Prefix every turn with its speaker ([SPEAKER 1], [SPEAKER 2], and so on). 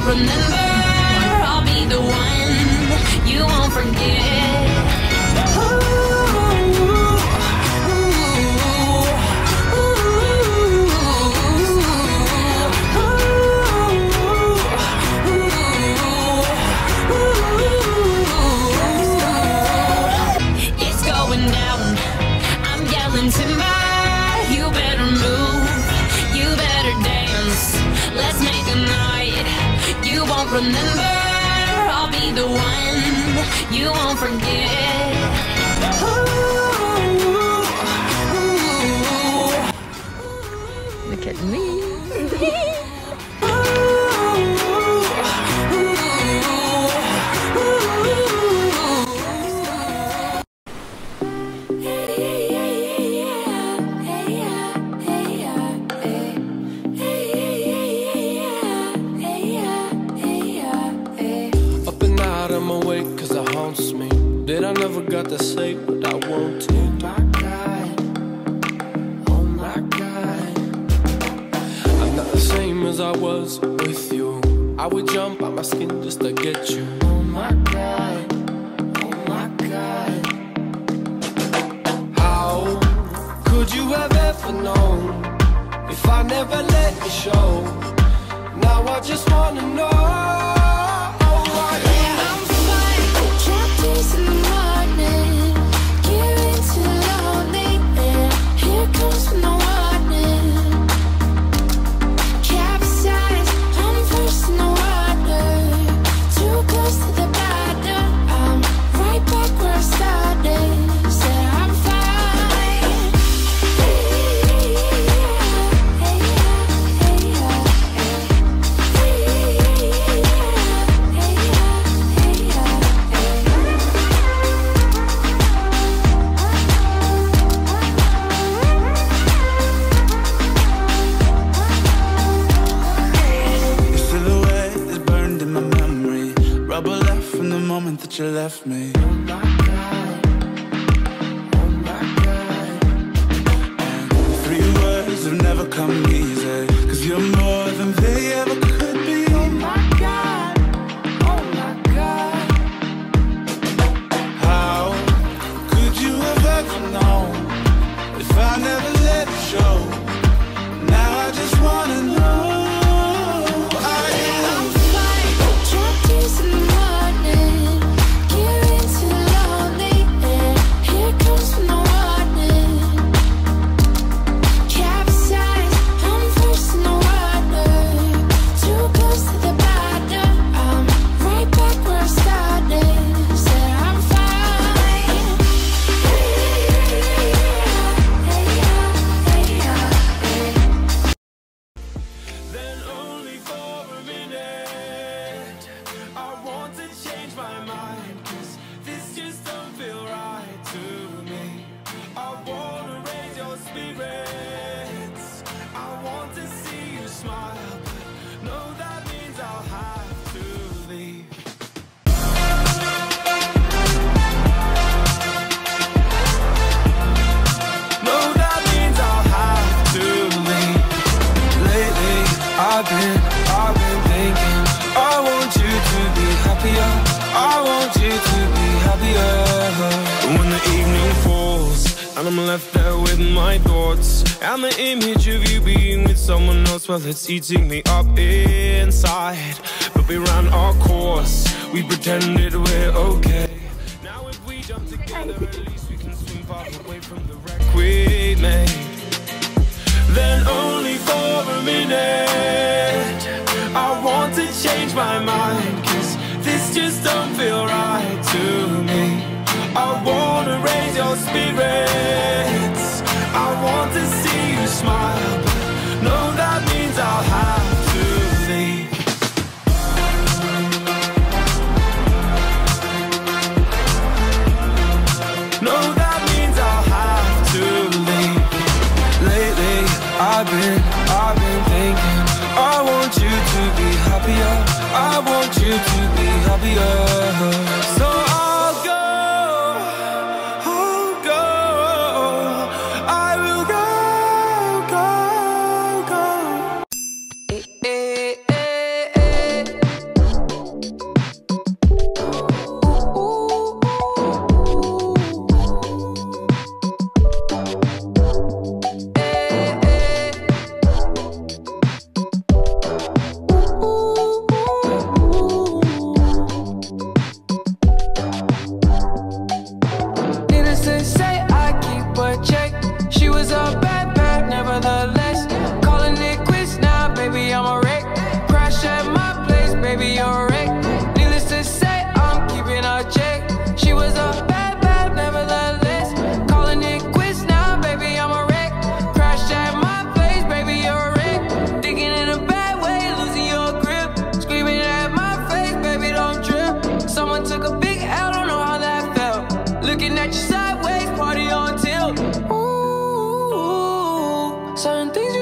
[SPEAKER 1] won't remember, I'll be the one you won't forget. It's going down, I'm yelling timber. You better move, you better dance. Let's make a night you won't remember, I'll be the one you won't forget.
[SPEAKER 2] Look at me.
[SPEAKER 3] I'm awake cause it haunts me that I never got to say what I want to. Oh my God, oh my God, I'm not the same as I was with you. I would jump out my skin just to get you. Oh my God, oh my God, how could you have ever known if I never let you show? Now I just wanna know.
[SPEAKER 1] In the morning, getting too lonely, and here comes from the warning. Capsize, I'm first in the water, too close to the bottom. I'm right back where I started, said I'm fine.
[SPEAKER 4] That you left me.
[SPEAKER 3] Oh my God, oh my God.
[SPEAKER 4] And 3 words have never come easy, cause you're more than they ever could be.
[SPEAKER 3] Oh my God, oh my God.
[SPEAKER 4] How could you have ever known if I never let it show? Now I just wanna know.
[SPEAKER 1] I'm fine, trapped in the morning.
[SPEAKER 3] I've been thinking, I want you to be happier, I want you to be happier. When the evening falls and I'm left there with my thoughts, and the image of you being with someone else, well, it's eating me up inside. But we ran our course, we pretended we're okay. Now if we jump together, at least we can swim far away from the wreck we made. Then only for a minute, I want to change my mind, cause this just don't feel right to me. I wanna raise your spirits, I want to see you smile, but no, that means I'll have to leave. No, that means I'll have to leave. Lately, I've been thinking, I want you to be happier, I want you to be happier. So I'll go, I will go.
[SPEAKER 2] and things